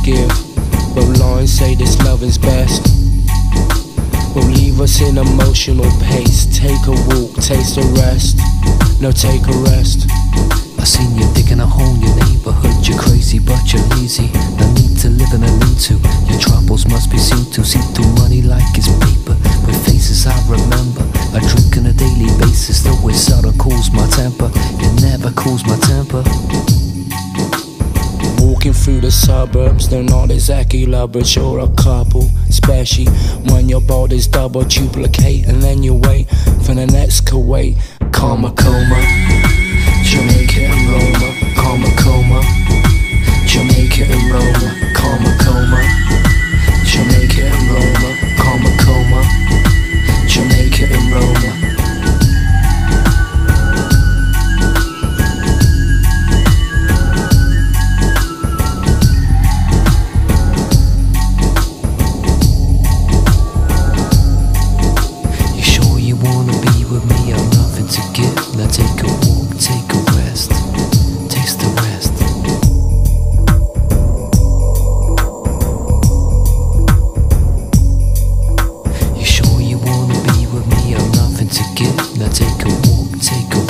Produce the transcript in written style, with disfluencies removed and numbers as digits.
give. But lines say this loving's best. Will leave us in emotional pace. Take a walk, taste a rest. No, take a rest. I seen you digging a hole in your neighborhood. You're crazy but you're lazy. No need to live in a lean-to. Your troubles must be seen to. See through money like it's paper. With faces I remember. I drink on a daily basis. Though it seldom cools my temper. It never cools my temper. Walking through the suburbs, they're not exactly lovers. You're a couple, especially when your body's double duplicate. And then you wait for the next Kuwait. Karma coma, Jamaica and Roma. Karma coma, Jamaica and Roma. Karma coma, Jamaica and Roma. Karma coma, Jamaica and Roma. To give, now take a walk, take a rest, taste the rest. You sure you wanna be with me? I've nothing to give, now take a walk, take a